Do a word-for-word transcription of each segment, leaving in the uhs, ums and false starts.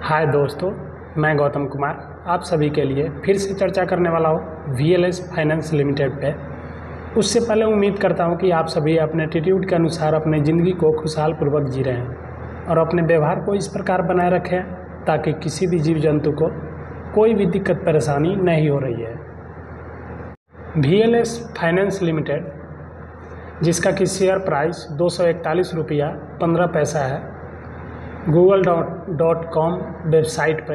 हाय दोस्तों, मैं गौतम कुमार आप सभी के लिए फिर से चर्चा करने वाला हूँ V L S finance limited पे। उससे पहले उम्मीद करता हूँ कि आप सभी अपने एटीट्यूड के अनुसार अपनी ज़िंदगी को खुशहाल पूर्वक जी रहे हैं और अपने व्यवहार को इस प्रकार बनाए रखें ताकि किसी भी जीव जंतु को कोई भी दिक्कत परेशानी नहीं हो रही है। V L S finance limited, जिसका कि शेयर प्राइस दो सौ इकतालीस रुपया पंद्रह पैसा है, Google dot dot com website पे।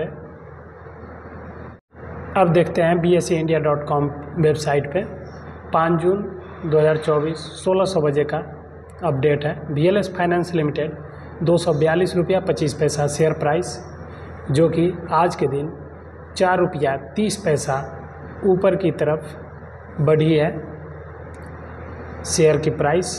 अब देखते हैं B S E India dot com website पे पाँच जून दो हज़ार चौबीस सोलह सौ बजे का अपडेट है। V L S finance limited दो सौ बयालीस रुपया पच्चीस पैसा शेयर प्राइस, जो कि आज के दिन चार रुपया तीस पैसा ऊपर की तरफ बढ़ी है शेयर की price.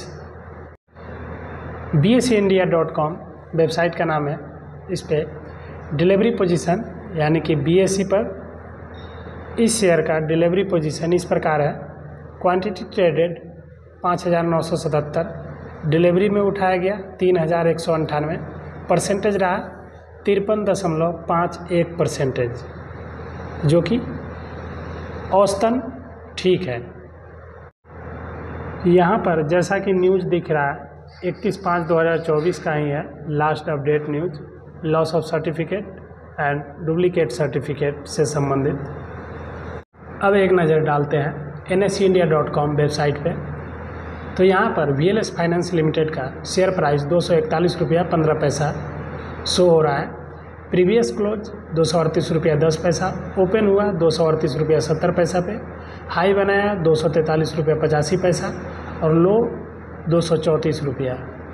B S E India dot com website का नाम है। इस पे डिलीवरी पोजीशन यानी कि बी एस ई पर इस शेयर का डिलीवरी पोजीशन इस प्रकार है। क्वांटिटी ट्रेडेड पाँच हज़ार नौ सौ सतहत्तर, डिलीवरी में उठाया गया तीन हज़ार एक सौ अंठानवे, परसेंटेज रहा तिरपन दशमलव पाँच एक परसेंटेज, जो कि औसतन ठीक है। यहाँ पर जैसा कि न्यूज़ दिख रहा है इकतीस पाँच दो हज़ार चौबीस का ही है last update news, loss of certificate and duplicate certificate से संबंधित। अब एक नज़र डालते हैं N S E India dot com website पे। तो यहाँ पर V L S finance limited का शेयर प्राइस दो सौ इकतालीस रुपया पंद्रह पैसा शो हो रहा है। प्रीवियस क्लोज दो सौ अड़तीस रुपया दस पैसा, ओपन हुआ दो सौ अड़तीस रुपया सत्तर पैसा पे, हाई बनाया दो सौ तैंतालीस रुपया पचासी पैसा और लो दो सौ चौंतीस रुपया।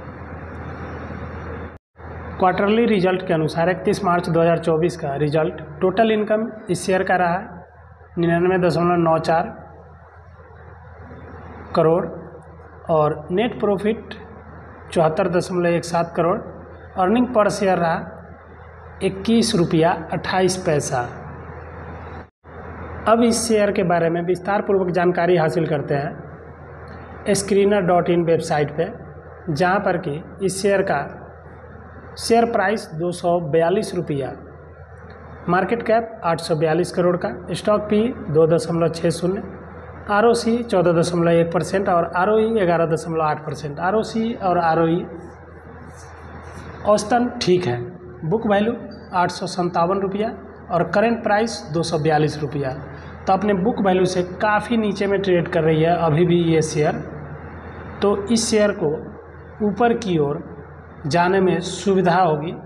क्वार्टरली रिजल्ट के अनुसार इकतीस मार्च दो हज़ार चौबीस का रिजल्ट, टोटल इनकम इस शेयर का रहा निन्यानवे दशमलव नौ चार करोड़ और नेट प्रॉफिट चौहत्तर दशमलव एक सात करोड़। अर्निंग पर शेयर रहा इक्कीस रुपया अट्ठाईस पैसा। अब इस शेयर के बारे में विस्तार पूर्वक जानकारी हासिल करते हैं स्क्रीनर डॉट इन वेबसाइट पे, जहाँ पर कि इस शेयर का शेयर प्राइस दो सौ बयालीस रुपया, मार्केट कैप आठ सौ बयालीस करोड़ का, स्टॉक पी दो दशमलव छः शून्य, आर ओ सी चौदह दशमलव एक परसेंट और आर ओ ई ग्यारह दशमलव आठ परसेंट। आर ओ सी और आर ओ ई औसतन ठीक है। बुक वैल्यू आठ सौ संतावन रुपया और करेंट प्राइस दो सौ बयालीस रुपया। तो अपने बुक वैल्यू से काफ़ी नीचे में ट्रेड कर रही है अभी भी ये शेयर। तो इस शेयर को ऊपर की ओर जाने में सुविधा होगी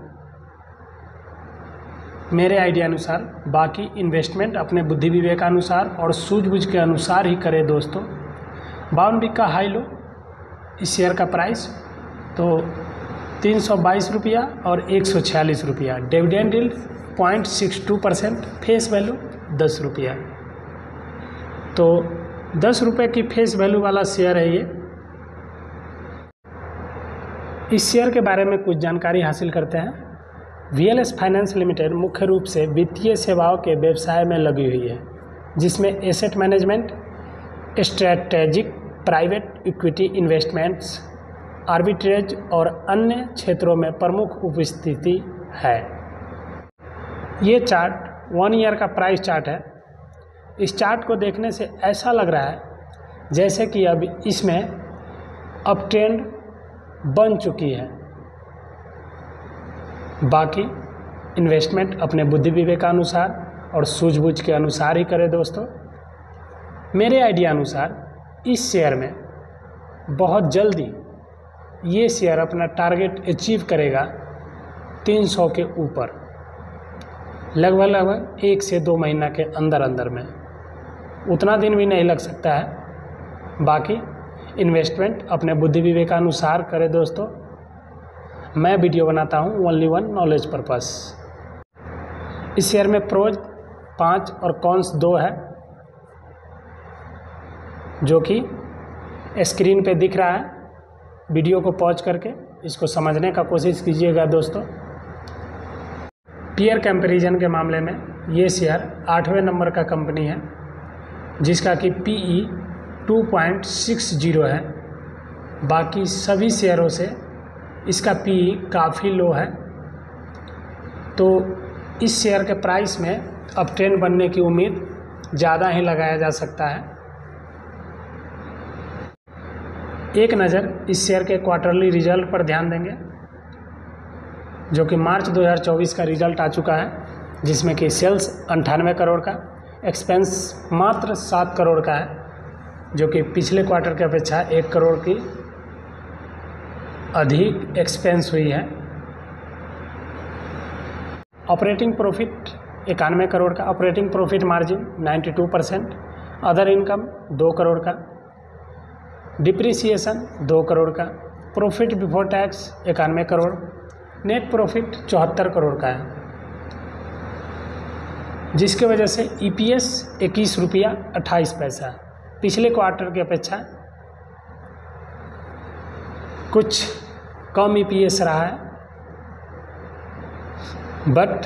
मेरे आइडिया अनुसार। बाकी इन्वेस्टमेंट अपने बुद्धि विवेकानुसार और सूझबूझ के अनुसार ही करें दोस्तों। बावन वीक का हाई लो इस शेयर का प्राइस तो तीन सौ बाईस रुपया और एक सौ छियालीस रुपया। Dividend yield point six two percent, face value दस रुपया। तो दस रुपये की फेस वैल्यू वाला शेयर है ये। इस शेयर के बारे में कुछ जानकारी हासिल करते हैं। V L S finance limited मुख्य रूप से वित्तीय सेवाओं के व्यवसाय में लगी हुई है, जिसमें asset management, strategic private equity investments, arbitrage और अन्य क्षेत्रों में प्रमुख उपस्थिति है। ये चार्ट वन ईयर का प्राइस चार्ट है। इस चार्ट को देखने से ऐसा लग रहा है जैसे कि अब इसमें अप ट्रेंड बन चुकी है। बाकी इन्वेस्टमेंट अपने बुद्धि विवेकानुसार और सूझबूझ के अनुसार ही करें दोस्तों। मेरे आइडिया अनुसार इस शेयर में बहुत जल्दी ये शेयर अपना टारगेट अचीव करेगा तीन सौ के ऊपर, लगभग लगभग एक से दो महीना के अंदर अंदर में, उतना दिन भी नहीं लग सकता है। बाकी इन्वेस्टमेंट अपने बुद्धि विवेकानुसार करें दोस्तों। मैं वीडियो बनाता हूँ ओनली वन नॉलेज पर्पस। इस शेयर में प्रोज पाँच और कॉन्स दो है, जो कि स्क्रीन पे दिख रहा है। वीडियो को पॉज करके इसको समझने का कोशिश कीजिएगा दोस्तों। पीयर कंपैरिजन के मामले में ये शेयर आठवें नंबर का कंपनी है, जिसका कि PE two point six zero है। बाकी सभी शेयरों से इसका पीई काफ़ी लो है। तो इस शेयर के प्राइस में अब ट्रेंड बनने की उम्मीद ज़्यादा ही लगाया जा सकता है। एक नज़र इस शेयर के क्वार्टरली रिजल्ट पर ध्यान देंगे, जो कि मार्च दो हज़ार चौबीस का रिजल्ट आ चुका है, जिसमें कि सेल्स अंठानवे करोड़ का, एक्सपेंस मात्र सात करोड़ का है, जो कि पिछले क्वार्टर की अपेक्षा एक करोड़ की अधिक एक्सपेंस हुई है। ऑपरेटिंग प्रॉफिट इक्यानवे करोड़ का, ऑपरेटिंग प्रॉफिट मार्जिन बानवे परसेंट, अदर इनकम दो करोड़ का, डिप्रिसिएशन दो करोड़ का, प्रॉफिट बिफोर टैक्स इक्यानवे करोड़, नेट प्रॉफिट चौहत्तर करोड़ का है, जिसके वजह से ईपीएस इक्कीस रुपया अट्ठाईस पैसा पिछले क्वार्टर की अपेक्षा कुछ कम ईपीएस रहा है, बट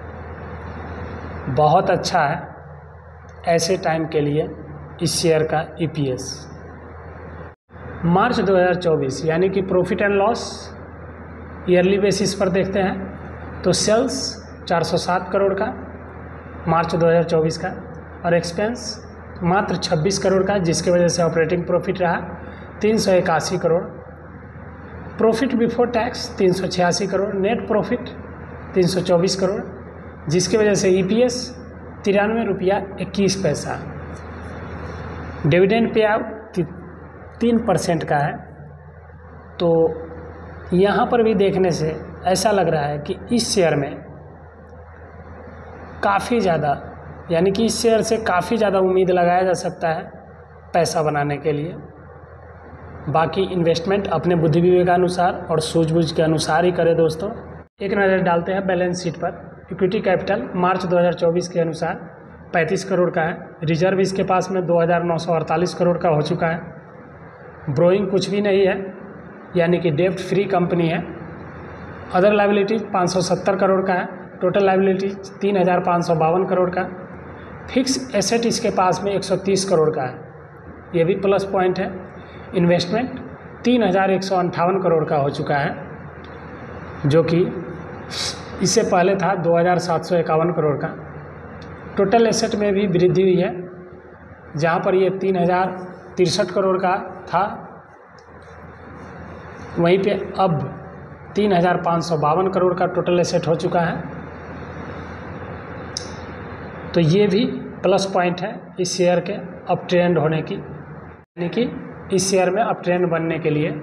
बहुत अच्छा है ऐसे टाइम के लिए इस शेयर का ईपीएस। मार्च दो हज़ार चौबीस यानी कि profit and loss yearly basis पर देखते हैं तो सेल्स चार सौ सात करोड़ का मार्च दो हज़ार चौबीस का, और एक्सपेंस मात्र छब्बीस करोड़ का, जिसकी वजह से ऑपरेटिंग प्रॉफिट रहा तीन सौ इक्यासी करोड़, प्रॉफिट बिफोर टैक्स तीन सौ छियासी करोड़, नेट प्रॉफिट तीन सौ चौबीस करोड़, जिसकी वजह से ईपीएस तिरानवे रुपया इक्कीस पैसा, डिविडेंड पे आउट तीन परसेंट का है। तो यहाँ पर भी देखने से ऐसा लग रहा है कि इस शेयर में काफ़ी ज़्यादा, यानी कि इस शेयर से काफ़ी ज़्यादा उम्मीद लगाया जा सकता है पैसा बनाने के लिए। बाकी इन्वेस्टमेंट अपने बुद्धि विवेकानुसार और सूझबूझ के अनुसार ही करें दोस्तों। एक नज़र डालते हैं बैलेंस शीट पर। इक्विटी कैपिटल मार्च दो हज़ार चौबीस के अनुसार पैंतीस करोड़ का है, रिजर्व इसके पास में दो हज़ार नौ सौ अड़तालीस करोड़ का हो चुका है, ब्रोइंग कुछ भी नहीं है, यानी कि डेब्ट फ्री कंपनी है। अदर लाइबिलिटीज पाँच सौ सत्तर करोड़ का है, टोटल लाइबिलिटीज तीन हज़ार पाँच सौ बावन करोड़ का, फिक्स एसेट इसके पास में एक सौ तीस करोड़ का है, ये भी प्लस पॉइंट है। इन्वेस्टमेंट तीन हज़ार एक सौ अंठावन करोड़ का हो चुका है, जो कि इससे पहले था दो हज़ार सात सौ इक्यावन करोड़ का। टोटल एसेट में भी वृद्धि हुई है, जहाँ पर ये तीन हज़ार तिरसठ करोड़ का था, वहीं पे अब तीन हज़ार पाँच सौ बावन करोड़ का टोटल एसेट हो चुका है। तो ये भी प्लस पॉइंट है इस शेयर के अप ट्रेंड होने की, यानी कि इस शेयर में अप ट्रेंड बनने के लिए।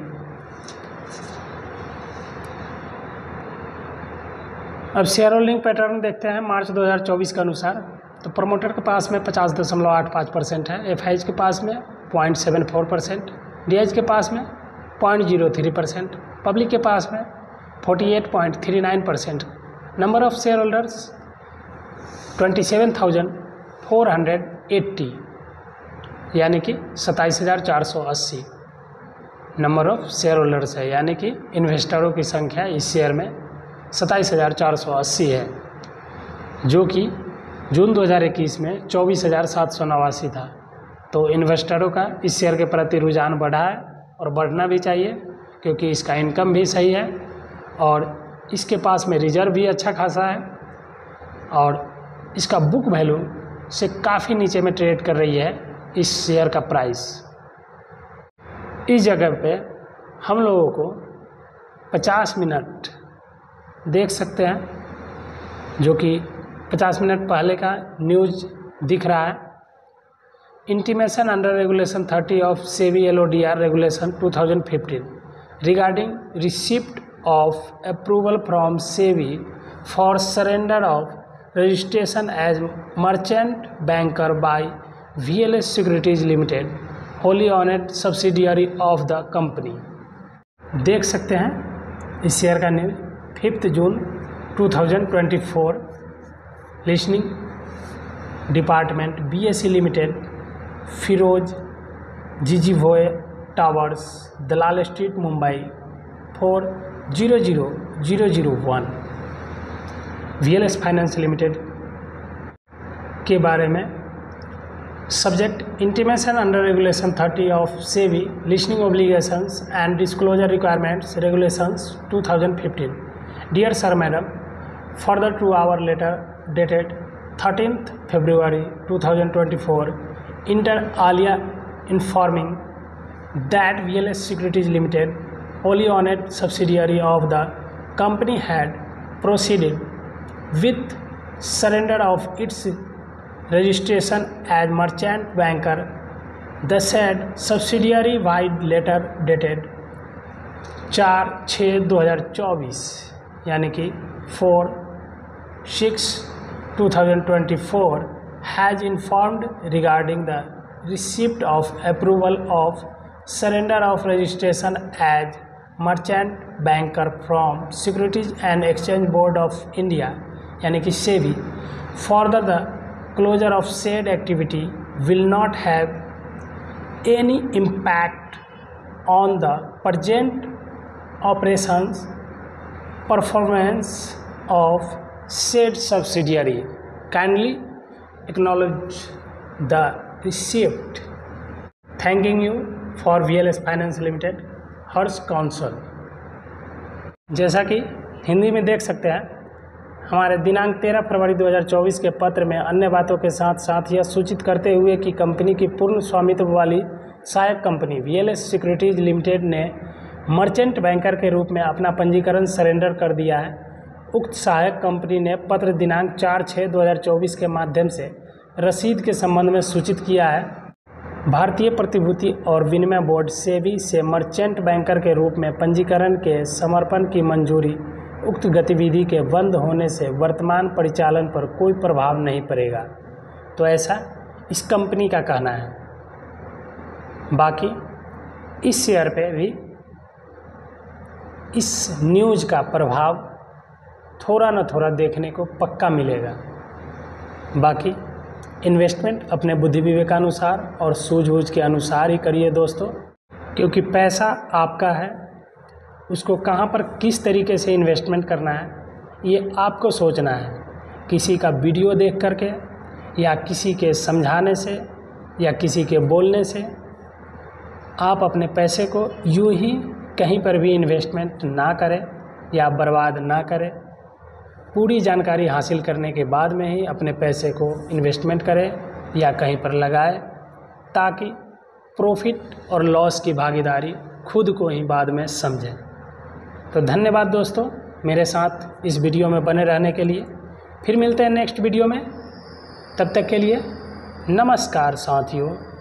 अब शेयर होल्डिंग पैटर्न देखते हैं मार्च दो हज़ार चौबीस के अनुसार। तो प्रमोटर के पास में पचास दशमलव आठ पाँच परसेंट है, एफ आई के पास में point seven four percent, D H के पास में point zero three percent, public के पास में forty eight point three nine percent. Number of share holders twenty seven thousand four hundred eighty, यानी कि सत्ताईस हज़ार चार सौ अस्सी नंबर ऑफ शेयर होल्डर्स है, यानी कि इन्वेस्टरों की संख्या इस शेयर में सत्ताईस हज़ार चार सौ अस्सी है, जो कि जून दो हज़ार इक्कीस में चौबीस हज़ार सात सौ नवासी था। तो इन्वेस्टरों का इस शेयर के प्रति रुझान बढ़ा है और बढ़ना भी चाहिए, क्योंकि इसका इनकम भी सही है और इसके पास में रिजर्व भी अच्छा खासा है, और इसका बुक वैल्यू से काफ़ी नीचे में ट्रेड कर रही है इस शेयर का प्राइस। इस जगह पे हम लोगों को पचास मिनट देख सकते हैं, जो कि पचास मिनट पहले का न्यूज़ दिख रहा है। Intimation under regulation thirty of SEBI L O D R regulation two thousand fifteen regarding receipt of approval from SEBI for surrender of registration as merchant banker by V L S securities limited wholly owned subsidiary of the company. देख सकते हैं इस share का news fifth June two thousand twenty four. Listing department B S E limited, Firoz Jeejeebhoy towers, Dalal street, Mumbai four zero zero zero zero one. V L S finance limited के बारे में subject intimation under regulation thirty of SEBI listing obligations and disclosure requirements regulations two thousand fifteen. Dear sir madam, Further to our letter dated thirteenth February two thousand twenty-four, inter alia informing that V L S Securities Limited, wholly owned subsidiary of the company, had proceeded with surrender of its registration as merchant banker. The said subsidiary by letter dated चार छः दो हज़ार चौबीस यानी कि four six two thousand twenty four has informed regarding the receipt of approval of surrender of registration as merchant banker from securities and exchange board of India यानी कि SEBI. Further the closure of said activity will not have any impact on the present operations performance of said subsidiary. Kindly acknowledge the receipt. Thanking you for V L S Finance Limited, Harsh Kaunsal. जैसा कि हिंदी में देख सकते हैं, हमारे दिनांक तेरह फरवरी दो हज़ार चौबीस के पत्र में अन्य बातों के साथ साथ यह सूचित करते हुए कि कंपनी की पूर्ण स्वामित्व वाली सहायक company V L S securities limited ने मर्चेंट बैंकर के रूप में अपना पंजीकरण सरेंडर कर दिया है. उक्त सहायक कंपनी ने पत्र दिनांक चार छः दो हज़ार चौबीस के माध्यम से रसीद के संबंध में सूचित किया है. भारतीय प्रतिभूति और विनिमय बोर्ड सेबी से मर्चेंट बैंकर के रूप में पंजीकरण के समर्पण की मंजूरी उक्त गतिविधि के बंद होने से वर्तमान परिचालन पर कोई प्रभाव नहीं पड़ेगा. तो ऐसा इस कंपनी का कहना है. बाकी इस शेयर पे भी इस न्यूज़ का प्रभाव थोड़ा न थोड़ा देखने को पक्का मिलेगा. बाकी इन्वेस्टमेंट अपने बुद्धि विवेकानुसार और सूझबूझ के अनुसार ही करिए दोस्तों, क्योंकि पैसा आपका है, उसको कहाँ पर किस तरीके से इन्वेस्टमेंट करना है ये आपको सोचना है. किसी का वीडियो देख करके या किसी के समझाने से या किसी के बोलने से आप अपने पैसे को यूँ ही कहीं पर भी इन्वेस्टमेंट ना करें या बर्बाद ना करें. पूरी जानकारी हासिल करने के बाद में ही अपने पैसे को इन्वेस्टमेंट करें या कहीं पर लगाएं, ताकि प्रॉफिट और लॉस की भागीदारी खुद को ही बाद में समझें. तो धन्यवाद दोस्तों मेरे साथ इस वीडियो में बने रहने के लिए. फिर मिलते हैं नेक्स्ट वीडियो में. तब तक के लिए नमस्कार साथियों.